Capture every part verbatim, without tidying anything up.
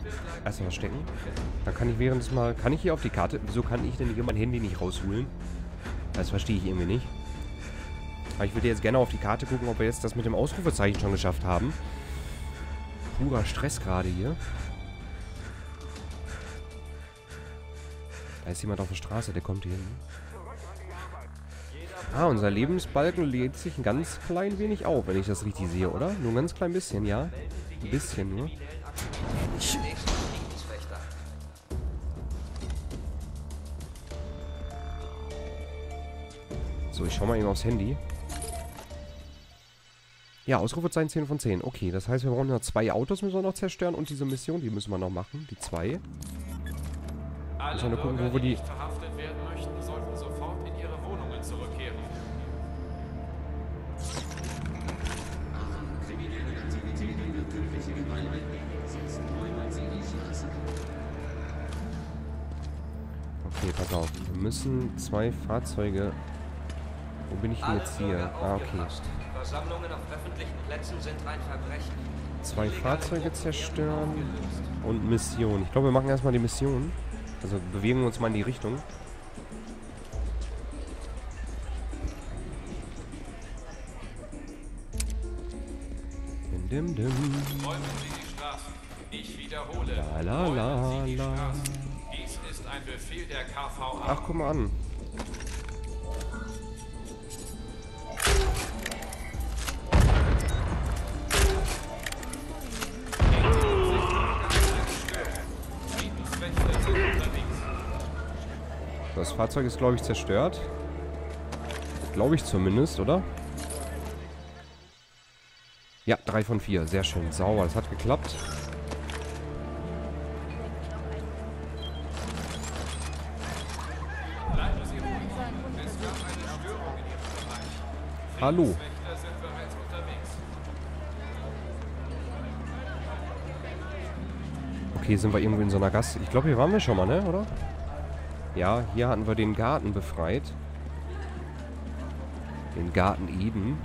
Erstmal verstecken. Dann kann ich während des Mal... Kann ich hier auf die Karte... Wieso kann ich denn hier mein Handy nicht rausholen? Das verstehe ich irgendwie nicht. Aber ich würde jetzt gerne auf die Karte gucken, ob wir jetzt das mit dem Ausrufezeichen schon geschafft haben. Purer Stress gerade hier. Da ist jemand auf der Straße, der kommt hier hin. Ah, unser Lebensbalken lädt sich ein ganz klein wenig auf, wenn ich das richtig sehe, oder? Nur ein ganz klein bisschen, ja? Ein bisschen nur. So, ich schau mal eben aufs Handy. Ja, Ausrufezeichen zehn von zehn. Okay, das heißt, wir brauchen noch zwei Autos, müssen wir noch zerstören. Und diese Mission, die müssen wir noch machen. Die zwei. Müssen wir nur gucken, wo wir die... verhaftet werden möchten, sollten sofort in ihre Wohnungen zurückkehren. Okay, pass auf. Wir müssen zwei Fahrzeuge... Wo bin ich denn jetzt hier? Ah, okay. Versammlungen auf öffentlichen Plätzen sind ein Verbrechen. Zwei Fahrzeuge zerstören und Mission. Ich glaube, wir machen erstmal die Mission. Also bewegen wir uns mal in die Richtung. Dim, dim, dim. Räumen Sie die Straßen. Ich wiederhole. La, la, la, räumen Sie die la. Straßen. Dies ist ein Befehl der K V A. Ach, guck mal an. Das Fahrzeug ist, glaube ich, zerstört. Glaube ich zumindest, oder? Ja, drei von vier. Sehr schön. Sauber. Das hat geklappt. Bleiben Sie ruhig. Es gab eine Störung in Ihrem Bereich. Hallo. Friedenswächter sind bereits unterwegs. Okay, sind wir irgendwo in so einer Gasse. Ich glaube, hier waren wir schon mal, ne? Oder? Ja, hier hatten wir den Garten befreit. Den Garten Eden.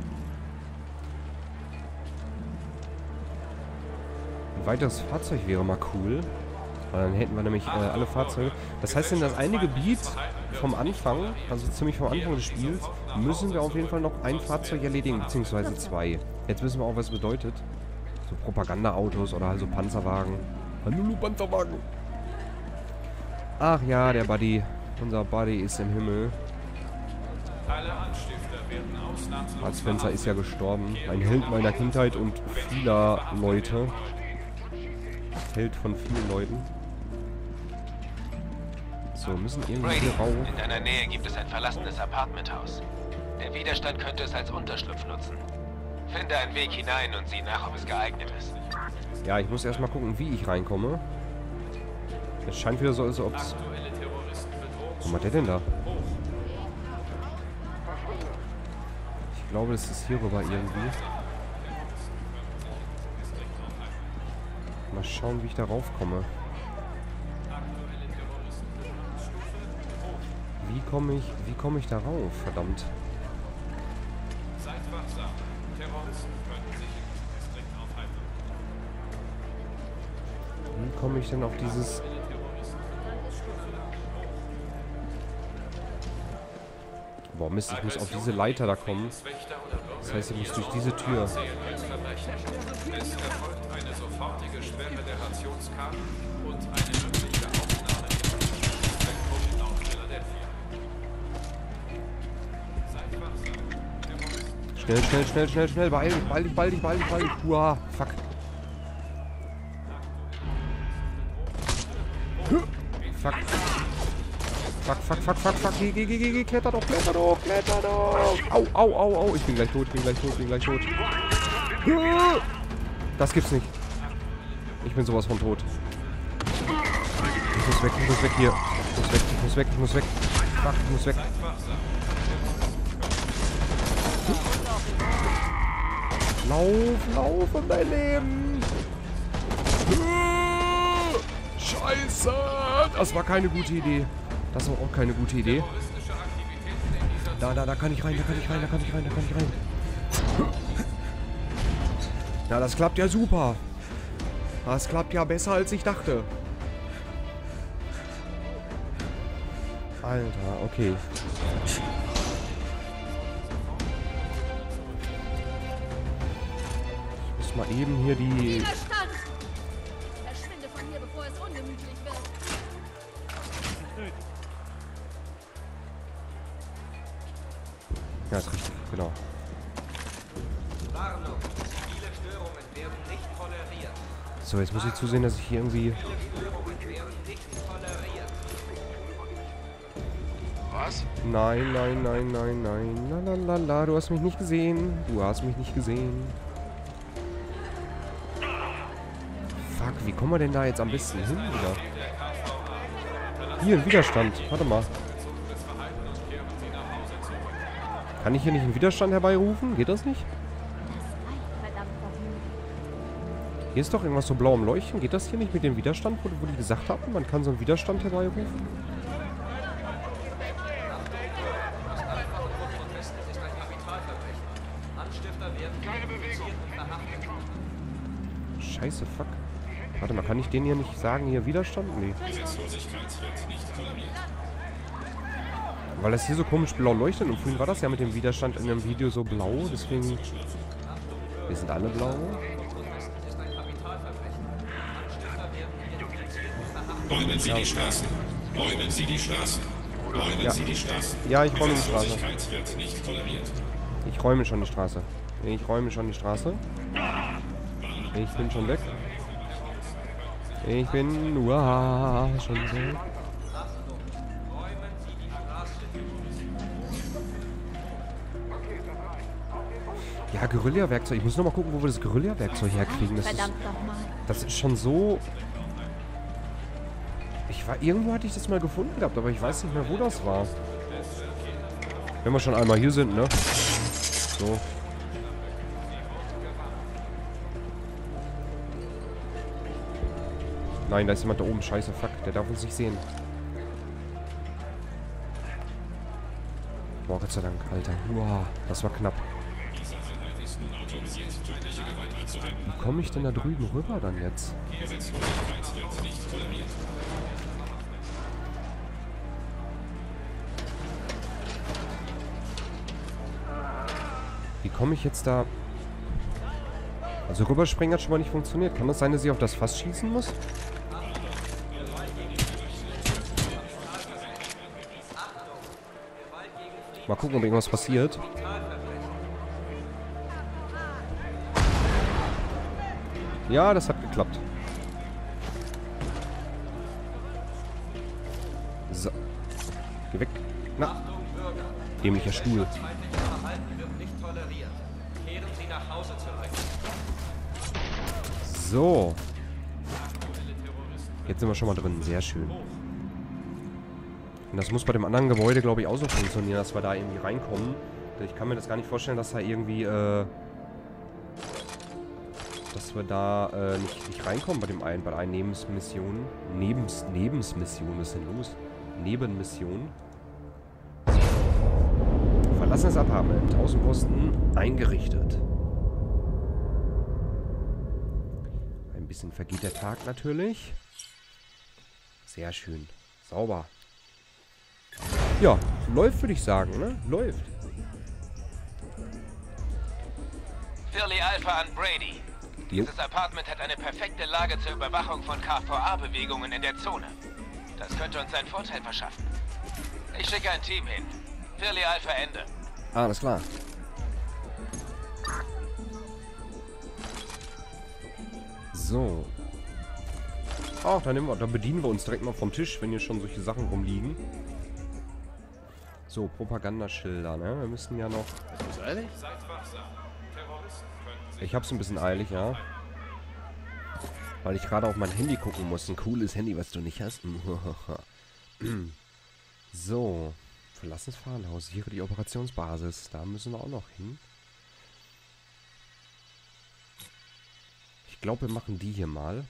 Ein weiteres Fahrzeug wäre mal cool. Weil dann hätten wir nämlich äh, alle Fahrzeuge. Das heißt, in das eine Gebiet vom Anfang, also ziemlich vom Anfang des Spiels, müssen wir auf jeden Fall noch ein Fahrzeug erledigen, beziehungsweise zwei. Jetzt wissen wir auch, was es bedeutet. So Propagandaautos oder also Panzerwagen. Hallo, Panzerwagen! Ach ja, der Buddy. Unser Buddy ist im Himmel. Alle Anstifter werden ausnahmslos. Bud Spencer ist ja gestorben. Ein Held meiner Kindheit und vieler Leute. Held von vielen Leuten. So, müssen irgendwie Brady, hier rauf. in deiner Nähe gibt es ein verlassenes Apartmenthaus. Der Widerstand könnte es als Unterschlupf nutzen. Finde einen Weg hinein und sieh nach, ob es geeignet ist. Ja, ich muss erstmal gucken, wie ich reinkomme. Es scheint wieder so, als ob es... Aktuelle Terroristenbedrohung. Was macht der denn da? Ich glaube, das ist hier rüber irgendwie. Mal schauen, wie ich da raufkomme. Wie komme ich, wie komme ich da rauf? Verdammt. Seid wachsam. Terroristen könnten sich im Distrikt aufhalten. Wie komme ich denn auf dieses... Boah, Mist, ich muss auf diese Leiter da kommen. Das heißt, ich muss durch diese Tür. Es erfolgt eine sofortige Sperre der Rationskarten und eine mögliche Aufnahme im Spektrum auf Philadelphia. Seid wachsam. Terroristen. Schnell, schnell, schnell, schnell, schnell. Beeil dich, beeil dich, beeil dich, beeil dich, beeil dich. Uah, fuck. Fuck. Fuck, fuck, fuck, fuck, fuck. Geh, geh, geh, geh, geh. Kletter doch, kletter doch, kletter doch. Au, au, au, au. Ich bin gleich tot, ich bin gleich tot, ich bin gleich tot. Das gibt's nicht. Ich bin sowas von tot. Ich muss weg, ich muss weg hier. Ich muss weg, ich muss weg, ich muss weg. Fuck, ich muss weg. Lauf, lauf um dein Leben. Scheiße. Das war keine gute Idee. Das war auch keine gute Idee. Da, da, da kann ich rein, da kann ich rein, da kann ich rein, da kann ich rein. Ja, das klappt ja super. Das klappt ja besser, als ich dachte. Alter, okay. Ich muss mal eben hier die... Widerstand! Verschwinde von hier, bevor es ungemütlich wird. Ja, ist richtig, genau. Warnung. Viele Störungen werden nicht toleriert. So, jetzt muss ich zusehen, dass ich hier irgendwie... Störungen werden nicht toleriert. Was? Nein, nein, nein, nein, nein. La la la la, du hast mich nicht gesehen. Du hast mich nicht gesehen. Fuck, wie kommen wir denn da jetzt am besten hin wieder? Hier, ein Widerstand. Warte mal. Kann ich hier nicht einen Widerstand herbeirufen? Geht das nicht? Hier ist doch irgendwas so blau am Leuchten. Geht das hier nicht mit dem Widerstand, wo, wo die gesagt haben, man kann so einen Widerstand herbeirufen? Scheiße, fuck. Warte mal, kann ich den hier nicht sagen, hier Widerstand? Nee. Weil das hier so komisch blau leuchtet und vorhin war das ja mit dem Widerstand in dem Video so blau, deswegen... Wir sind alle blau. Räumen Sie die Straßen. Räumen Sie die Straßen. Räumen Ja. Sie die Straßen. Ja, ich räume die Straße. Arbeitslosigkeit wird nicht toleriert. Ich räume schon die Straße. Ich räume schon die Straße. Ich bin schon weg. Ich bin uah, schon weg. Ja, Guerilla-Werkzeug. Ich muss noch mal gucken, wo wir das Guerilla-Werkzeug herkriegen. Das ist, Verdammt nochmal. das ist schon so... Ich war... Irgendwo hatte ich das mal gefunden gehabt, aber ich weiß nicht mehr, wo das war. Wenn wir schon einmal hier sind, ne? So. Nein, da ist jemand da oben. Scheiße, fuck. Der darf uns nicht sehen. Boah, Gott sei Dank, Alter. Uah, das war knapp. Wie komme ich denn da drüben rüber dann jetzt? Wie komme ich jetzt da... Also rüberspringen hat schon mal nicht funktioniert. Kann das sein, dass ich auf das Fass schießen muss? Mal gucken, ob irgendwas passiert. Ja, das hat geklappt. So. Geh weg. Na. Dämlicher Stuhl. Verhalten wird nicht toleriert. Kehren Sie nach Hause zurück. So. Jetzt sind wir schon mal drin. Sehr schön. Und das muss bei dem anderen Gebäude, glaube ich, auch so funktionieren, dass wir da irgendwie reinkommen. Ich kann mir das gar nicht vorstellen, dass da irgendwie, äh... dass wir da, äh, nicht, nicht reinkommen bei dem einen, bei der einen Nebenmission. Nebens, Nebensmission, was ist denn los? Nebenmission. Verlassenes Apartment. Außenposten eingerichtet. Ein bisschen vergeht der Tag natürlich. Sehr schön. Sauber. Ja, läuft, würde ich sagen, ne? Läuft. Philly Alpha an Brady. Jo. Dieses Apartment hat eine perfekte Lage zur Überwachung von K V A-Bewegungen in der Zone. Das könnte uns einen Vorteil verschaffen. Ich schicke ein Team hin. Philly Alpha Ende. Ah, alles klar. So. Ach, dann, nehmen wir, dann bedienen wir uns direkt mal vom Tisch, wenn hier schon solche Sachen rumliegen. So, Propagandaschilder, ne? Wir müssen ja noch... Ich hab's ein bisschen eilig, ja. Weil ich gerade auf mein Handy gucken muss. Ein cooles Handy, was du nicht hast. So. Verlassenes Fahrenhaus. Hier die Operationsbasis. Da müssen wir auch noch hin. Ich glaube, wir machen die hier mal.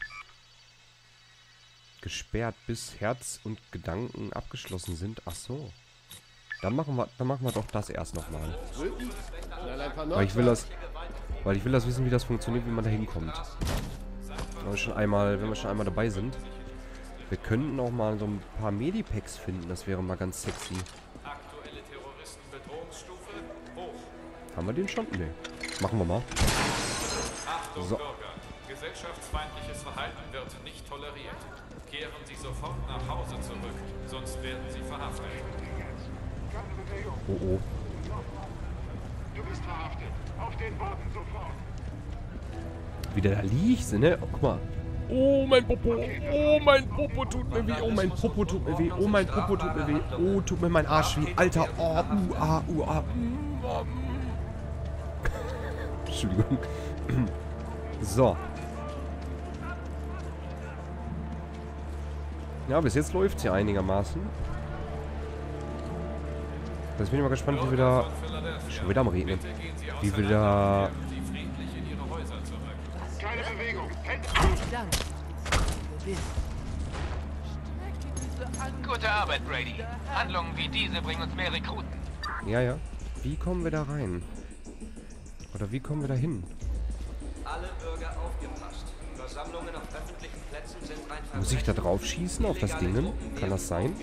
Gesperrt, bis Herz und Gedanken abgeschlossen sind. Ach so. Dann machen wir, dann machen wir doch das erst nochmal. Weil ich will das, weil ich will das wissen, wie das funktioniert, wie man da hinkommt. Wenn wir schon einmal, wenn wir schon einmal dabei sind. Wir könnten auch mal so ein paar Medipacks finden. Das wäre mal ganz sexy. Aktuelle Terroristenbedrohungsstufe hoch. Haben wir den schon? Nee. Machen wir mal. Achtung, So. Bürger. Gesellschaftsfeindliches Verhalten wird nicht toleriert. Kehren Sie sofort nach Hause zurück, sonst werden Sie verhaftet. Oh oh. Du bist verhaftet. Auf den Boden sofort. Wie der da liegt, ne? Oh, guck mal. Oh, mein Popo. Oh, mein Popo tut mir weh. Oh, mein Popo tut mir weh. Oh, mein Popo tut mir weh. Oh, tut mir mein Arsch weh. Alter. Oh, uh, ah, uh, ah. Mm, ah, mm. Entschuldigung. So. Ja, bis jetzt läuft es ja einigermaßen. Jetzt bin ich mal gespannt, wie wir da... Schon wieder am Regnen. Wie wir da... Keine Bewegung. Hände. Gute Arbeit, Brady. Handlungen wie diese bringen uns mehr Rekruten. Ja, ja. Wie kommen wir da rein? Oder wie kommen wir da hin? Alle Bürger aufgepasst. Versammlungen auf öffentlichen Plätzen sind ein Verbrechen. Muss ich da drauf schießen auf das Ding? Kann das sein?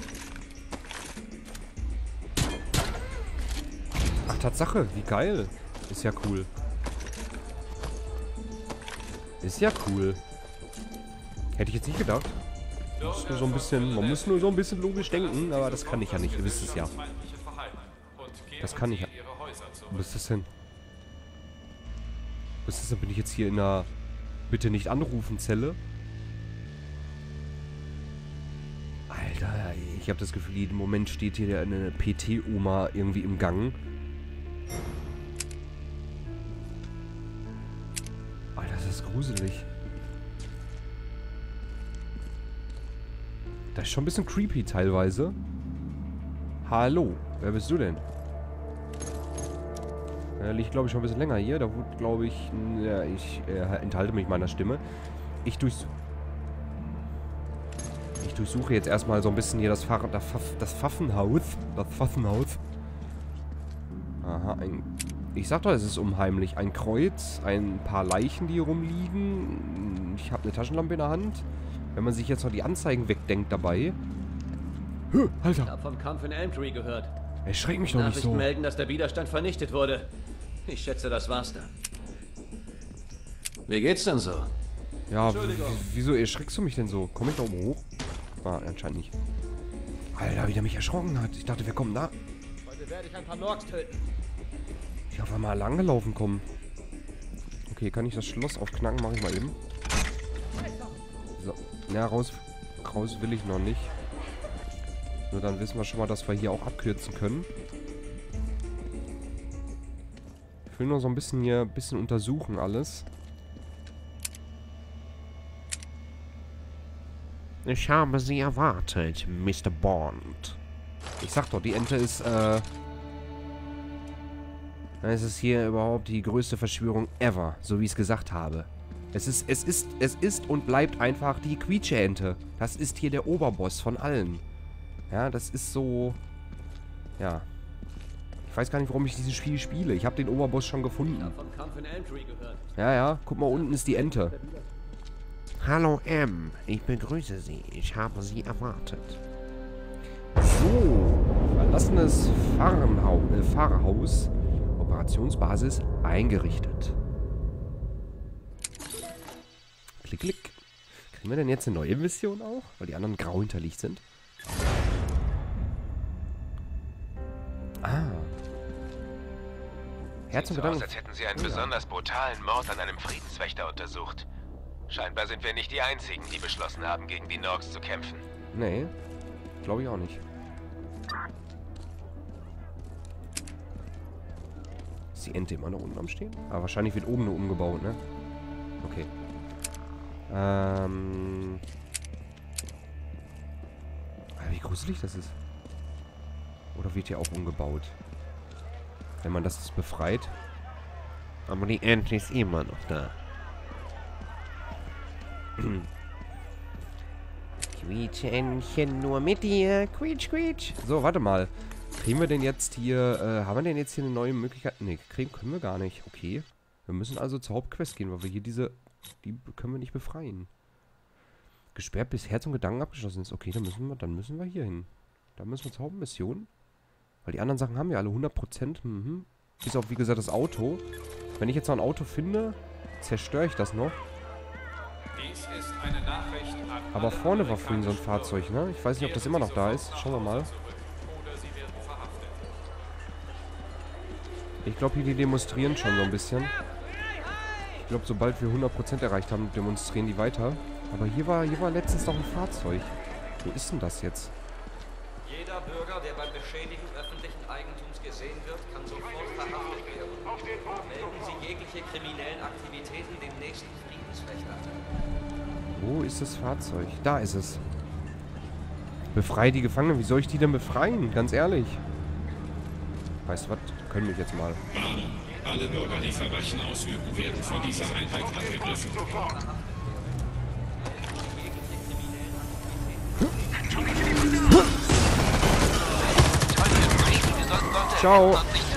Ach, Tatsache. Wie geil. Ist ja cool. Ist ja cool. Hätte ich jetzt nicht gedacht. Muss nur so ein bisschen, man muss nur so ein bisschen logisch denken, aber das kann ich ja nicht. Ihr wisst es ja. Das kann ich ja. Wo ist das denn? Wo ist das denn? Bin ich jetzt hier in einer Bitte nicht anrufen Zelle? Alter, ich habe das Gefühl, jeden Moment steht hier eine P T-Oma irgendwie im Gang. Alter, das ist gruselig. Das ist schon ein bisschen creepy teilweise. Hallo, wer bist du denn? Er liegt, glaube ich, schon ein bisschen länger hier. Da wurde, glaube ich... Ja, ich äh, enthalte mich meiner Stimme. Ich durchs... Ich durchsuche jetzt erstmal so ein bisschen hier das, Fahr das, Pfaff das Pfaffenhaus. Das Pfaffenhaus. Aha, ein... Ich sag doch, es ist unheimlich. Ein Kreuz, ein paar Leichen, die hier rumliegen. Ich habe eine Taschenlampe in der Hand. Wenn man sich jetzt noch die Anzeigen wegdenkt dabei. Hö, Alter. Ich hab vom Kampf in Elmtree gehört. Erschreck mich doch nicht Nachrichten so. melden, dass der Widerstand vernichtet wurde. Ich schätze, das war's dann. Wie geht's denn so? Ja, wieso erschreckst du mich denn so? Komm ich da oben hoch? Ah, anscheinend nicht. Alter, wie der mich erschrocken hat. Ich dachte, wir kommen da. Heute werde ich ein paar Norks töten. Ich auf einmal langgelaufen kommen. Okay, kann ich das Schloss aufknacken? Mache ich mal eben. So. Ja, raus, raus will ich noch nicht. Nur dann wissen wir schon mal, dass wir hier auch abkürzen können. Ich will nur so ein bisschen hier ein bisschen untersuchen alles. Ich habe Sie erwartet, Mister Bond. Ich sag doch, die Ente ist, äh... es ist hier überhaupt die größte Verschwörung ever, so wie ich es gesagt habe. Es ist, es ist, es ist und bleibt einfach die Quietsche-Ente. Das ist hier der Oberboss von allen. Ja, das ist so... Ja. Ich weiß gar nicht, warum ich dieses Spiel spiele. Ich habe den Oberboss schon gefunden. Ich hab vom Kampf in Elmtree gehört. Ja, ja. Guck mal, unten ist die Ente. Hallo M, ich begrüße Sie. Ich habe Sie erwartet. So. Verlassenes Fahrenhau äh, Fahrerhaus. Operationsbasis eingerichtet. Klick, klick. Kriegen wir denn jetzt eine neue Mission auch? Weil die anderen grau hinterlegt sind. Ah. Herz und Sieht so aus, Gedanken. als hätten sie einen besonders brutalen Mord an einem Friedenswächter untersucht. Scheinbar sind wir nicht die Einzigen, die beschlossen haben, gegen die Norks zu kämpfen. Nee. Glaube ich auch nicht. Ist die Ente immer noch unten am Stehen? Aber wahrscheinlich wird oben nur umgebaut, ne? Okay. Ähm. Ah, wie gruselig das ist. Oder wird hier auch umgebaut? Wenn man das befreit. Aber die Ente ist immer noch da. Quietschentchen nur mit dir. Quietsch, quietsch. So, warte mal. Kriegen wir denn jetzt hier, äh, haben wir denn jetzt hier eine neue Möglichkeit? Ne, kriegen können wir gar nicht. Okay. Wir müssen also zur Hauptquest gehen, weil wir hier diese Die können wir nicht befreien. Gesperrt bis Herz und Gedanken abgeschlossen ist. Okay, dann müssen wir, dann müssen wir hier hin. Da müssen wir zur Hauptmission. Weil die anderen Sachen haben wir alle hundert Prozent. Mhm. Bis auf, wie gesagt, das Auto. Wenn ich jetzt noch ein Auto finde, zerstöre ich das noch. Dies ist eine Nachricht an Aber alle vorne war vorhin so ein amerikanischen Fahrzeug, ne? Ich weiß nicht, ob das immer noch da ist. Schauen wir mal. Bürger zurück oder sie werden verhaftet. Ich glaube, hier die demonstrieren schon so ein bisschen. Ich glaube, sobald wir hundert Prozent erreicht haben, demonstrieren die weiter. Aber hier war, hier war letztens noch ein Fahrzeug. Wo ist denn das jetzt? Jeder Bürger, der beim Beschädigen öffentlichen Eigentums gesehen wird, kann sofort verhaftet werden. Melden Sie jegliche kriminellen Aktivitäten dem nächsten Friedenswächter. Wo ist das Fahrzeug? Da ist es. Befreie die Gefangenen. Wie soll ich die denn befreien? Ganz ehrlich. Weißt du was? Können mich jetzt mal. Warnung. Alle Bürger, die Verbrechen ausüben, werden von dieser Einheit angegriffen. Ciao.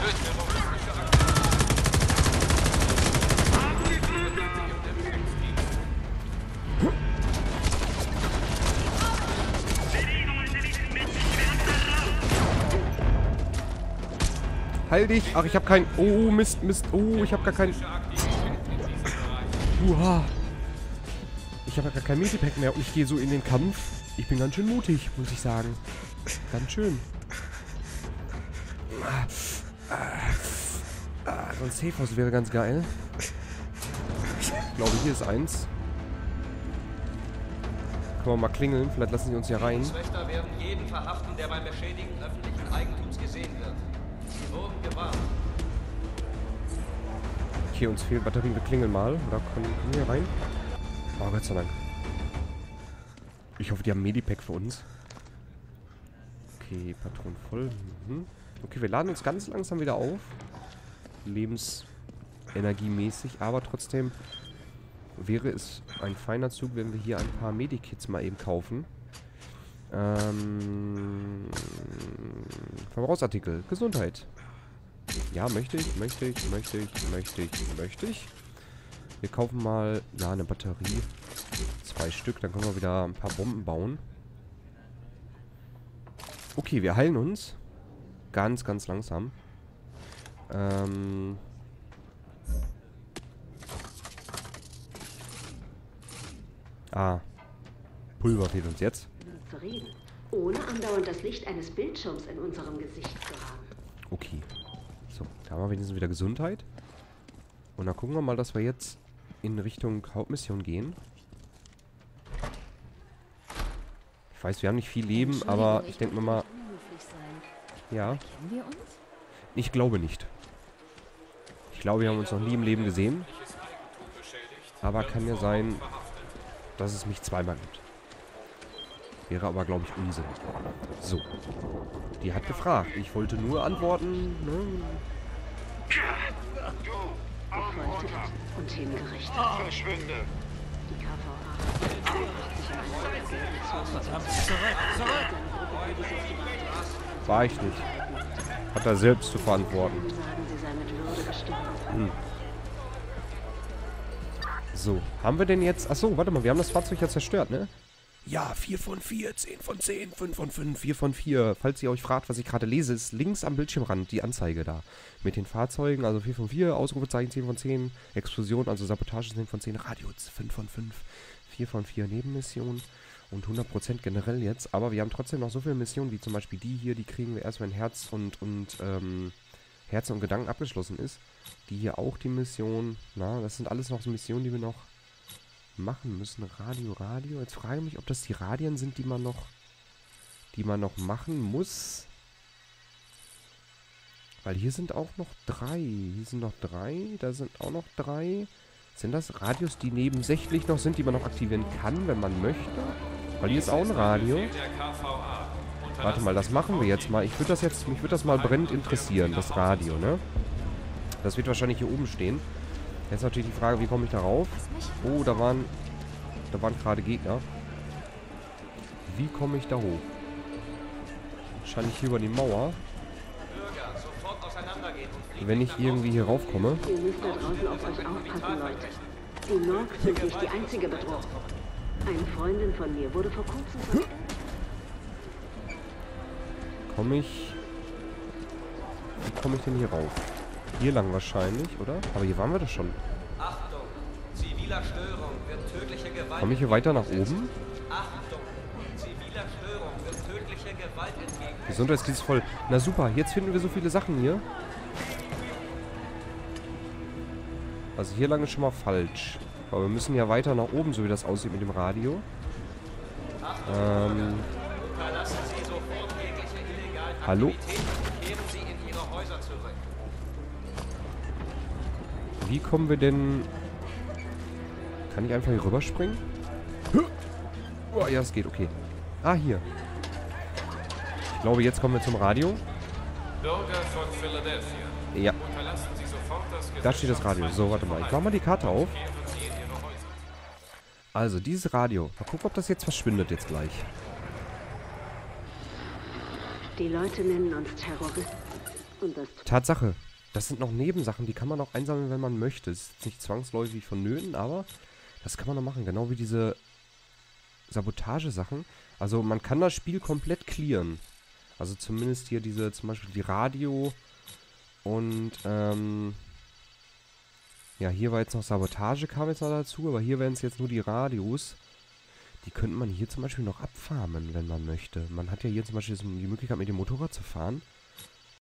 Heil dich. Ach, ich habe kein... Oh, Mist, Mist. Oh, ich habe gar kein... Uha. Ich habe gar kein Medipack mehr und ich gehe so in den Kampf. Ich bin ganz schön mutig, muss ich sagen. Ganz schön. Ah, ah, so ein Safehouse wäre ganz geil. Ich glaube, hier ist eins. Können wir mal klingeln. Vielleicht lassen sie uns hier rein. Friedenswächter werden jeden verhaften, der beim Beschädigen öffentlichen Eigentums gesehen wird. Sie wurden gewarnt. Okay, uns fehlen Batterien. Wir klingeln mal. Oder können, können wir hier rein? Oh, Gott sei Dank. Ich hoffe, die haben Medipack für uns. Okay, Patronen voll. Mhm. Okay, wir laden uns ganz langsam wieder auf. Lebensenergiemäßig. Aber trotzdem wäre es ein feiner Zug, wenn wir hier ein paar Medikits mal eben kaufen. Ähm, Verbrauchsartikel. Gesundheit. Ja, möchte ich, möchte ich, möchte ich, möchte ich, möchte ich. Wir kaufen mal, ja, eine Batterie. Zwei Stück, dann können wir wieder ein paar Bomben bauen. Okay, wir heilen uns. Ganz, ganz langsam. Ähm... Ah. Pulver fehlt uns jetzt. Zu reden, ohne andauernd das Licht eines Bildschirms in unserem Gesicht zu haben. Okay. So, da haben wir wenigstens wieder Gesundheit. Und dann gucken wir mal, dass wir jetzt in Richtung Hauptmission gehen. Ich weiß, wir haben nicht viel Leben, aber ich denke mir mal... Ja. Ich glaube nicht. Ich glaube, wir haben uns noch nie im Leben gesehen. Aber kann ja sein, dass es mich zweimal gibt. Wäre aber, glaube ich, Unsinn. So. Die hat gefragt. Ich wollte nur antworten. Ne? Gefoltert und hingerichtet. Verschwinde! Die K V A macht sich in einer Zurück! Zurück! War ich nicht. Hat er selbst zu verantworten. Sagen, sie sei mit Würde gestorben. Hm. So, haben wir denn jetzt... Achso, warte mal, wir haben das Fahrzeug ja zerstört, ne? Ja, vier von vier, zehn von zehn, fünf von fünf, vier von vier. Falls ihr euch fragt, was ich gerade lese, ist links am Bildschirmrand die Anzeige da. Mit den Fahrzeugen, also vier von vier, Ausrufezeichen zehn von zehn, Explosion, also Sabotage zehn von zehn, Radio fünf von fünf, vier von vier Nebenmissionen und hundert Prozent generell jetzt. Aber wir haben trotzdem noch so viele Missionen, wie zum Beispiel die hier, die kriegen wir erst, wenn Herz und, und, ähm, Herz und Gedanken abgeschlossen ist. Die hier auch die Mission, na, das sind alles noch so Missionen, die wir noch machen müssen. Radio, Radio. Jetzt frage ich mich, ob das die Radien sind, die man noch, die man noch machen muss. Weil hier sind auch noch drei. Hier sind noch drei. Da sind auch noch drei. Sind das Radios, die nebensächlich noch sind, die man noch aktivieren kann, wenn man möchte? Weil hier ist auch ein Radio. Warte mal, das machen wir jetzt mal. Ich würde das jetzt, mich würde das mal brennend interessieren, das Radio, ne? Das wird wahrscheinlich hier oben stehen. Jetzt natürlich die Frage, wie komme ich da rauf? Oh, da waren, da waren gerade Gegner. Wie komme ich da hoch? Wahrscheinlich hier über die Mauer. Wenn ich irgendwie hier raufkomme. Ihr müsst da draußen auf euch aufpassen, Leute. Die Norks sind nicht die einzige Bedrohung. Eine Freundin von mir wurde vor kurzem von... Komm ich... Wie komme ich denn hier rauf? Hier lang wahrscheinlich, oder? Aber hier waren wir doch schon. Achtung! Ziviler Störung wird tödliche Gewalt... Komme ich hier weiter nach oben? Achtung! Ziviler Störung wird tödliche Gewalt entgegen... Gesundheitsdienst ist voll. Na super, jetzt finden wir so viele Sachen hier. Also hier lang ist schon mal falsch. Aber wir müssen ja weiter nach oben, so wie das aussieht mit dem Radio. Ähm... Verlassen Sie sofort jegliche illegalen Hallo? Aktivitäten und kehren Sie in Ihre Häuser zurück. Wie kommen wir denn... Kann ich einfach hier rüberspringen? Oh, ja, es geht, okay. Ah, hier. Ich glaube, jetzt kommen wir zum Radio. Bürger von Philadelphia. Ja. Unterlassen Sie sofort das Da steht das Radio. So, warte mal. Ich mache mal die Karte auf. Kehren Sie in Ihre Häuser. Also, dieses Radio. Mal gucken, ob das jetzt verschwindet jetzt gleich. Die Leute nennen uns Terroristen. Und das... Tatsache. Das sind noch Nebensachen, die kann man auch einsammeln, wenn man möchte. Das ist nicht zwangsläufig vonnöten, aber das kann man noch machen. Genau wie diese Sabotagesachen. Also man kann das Spiel komplett clearen. Also zumindest hier diese, zum Beispiel die Radio und ähm, ja, hier war jetzt noch Sabotage, kam jetzt noch dazu, aber hier wären es jetzt nur die Radios. Die könnte man hier zum Beispiel noch abfarmen, wenn man möchte. Man hat ja hier zum Beispiel die Möglichkeit, mit dem Motorrad zu fahren.